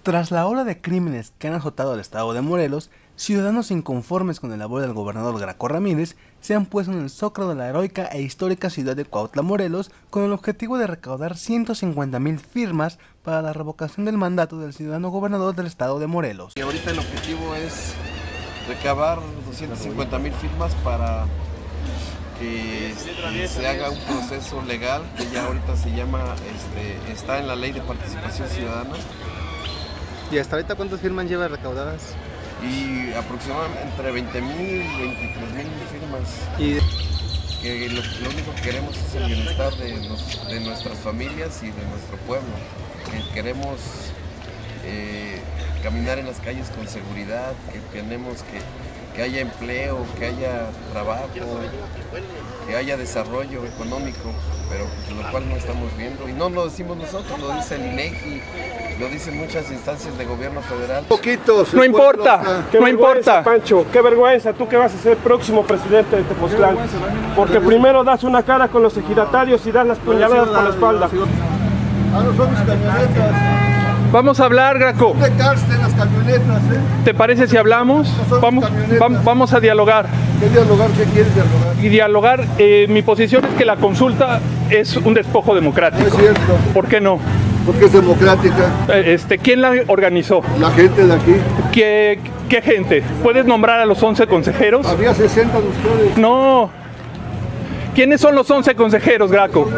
Tras la ola de crímenes que han azotado al estado de Morelos, ciudadanos inconformes con el labor del gobernador Graco Ramírez se han puesto en el zócalo de la heroica e histórica ciudad de Cuautla, Morelos, con el objetivo de recaudar 150,000 firmas para la revocación del mandato del ciudadano gobernador del estado de Morelos. Y ahorita el objetivo es recabar 250,000 firmas para que se haga un proceso legal que ya ahorita se llama, está en la Ley de Participación Ciudadana. ¿Y hasta ahorita cuántas firmas lleva recaudadas? Y aproximadamente entre 20,000 y 23,000 firmas. Y que lo único que queremos es el bienestar de nuestras familias y de nuestro pueblo. Que queremos caminar en las calles con seguridad, que queremos que haya empleo, que haya trabajo, que haya desarrollo económico, pero lo cual no estamos viendo. Y no lo decimos nosotros, lo dice el INEGI, lo dicen muchas instancias de gobierno federal. Poquitos. No importa, no importa. Pancho, qué vergüenza, tú que vas a ser próximo presidente de Tepoztlán. Porque primero das una cara con los ejidatarios y das las puñaladas por la espalda. Ah, no son mis camionetas. Vamos a hablar, Graco. No te carsten las camionetas, ¿Te parece si hablamos? Vamos a dialogar. ¿Qué dialogar? ¿Qué quieres dialogar? Y dialogar, mi posición es que la consulta es un despojo democrático. No es cierto. ¿Por qué no? Porque es democrática. ¿Quién la organizó? La gente de aquí. ¿Qué gente? ¿Puedes nombrar a los 11 consejeros? Había 60 de ustedes. No. ¿Quiénes son los 11 consejeros, Graco?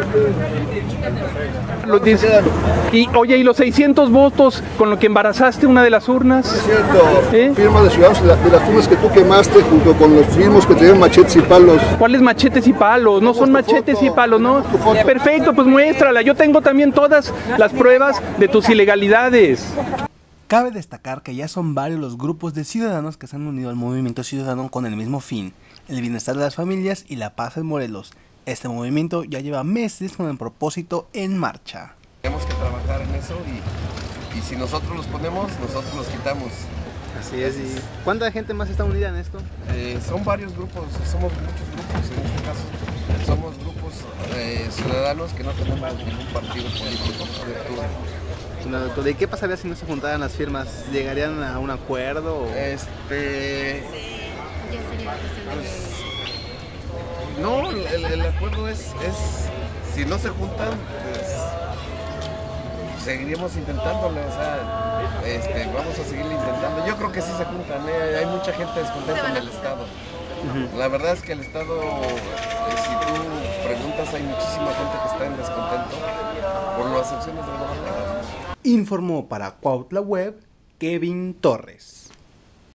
Y oye, ¿y los 600 votos con lo que embarazaste una de las urnas? Es cierto, firma de ciudadanos de las firmas que tú quemaste junto con los firmos que tenían machetes y palos. ¿Cuáles machetes y palos? No son machetes y palos, ¿no? Perfecto, pues muéstrala. Yo tengo también todas las pruebas de tus ilegalidades. Cabe destacar que ya son varios los grupos de ciudadanos que se han unido al movimiento ciudadano con el mismo fin, el bienestar de las familias y la paz en Morelos. Este movimiento ya lleva meses con el propósito en marcha. Tenemos que trabajar en eso y si nosotros los ponemos, nosotros los quitamos. Así es. ¿Y cuánta gente más está unida en esto? Son varios grupos, somos muchos grupos en este caso. Somos grupos ciudadanos que no tenemos ningún partido político. ¿Y qué pasaría si no se juntaran las firmas? ¿Llegarían a un acuerdo? No, el acuerdo es si no se juntan, pues seguiríamos intentándolo, o sea, vamos a seguir intentando. Yo creo que sí se juntan, hay mucha gente descontenta en el estado. La verdad es que el estado, si tú preguntas, hay muchísima gente que está en descontento por las acciones del gobernador. Informó para Cuautla Web, Kevin Torres.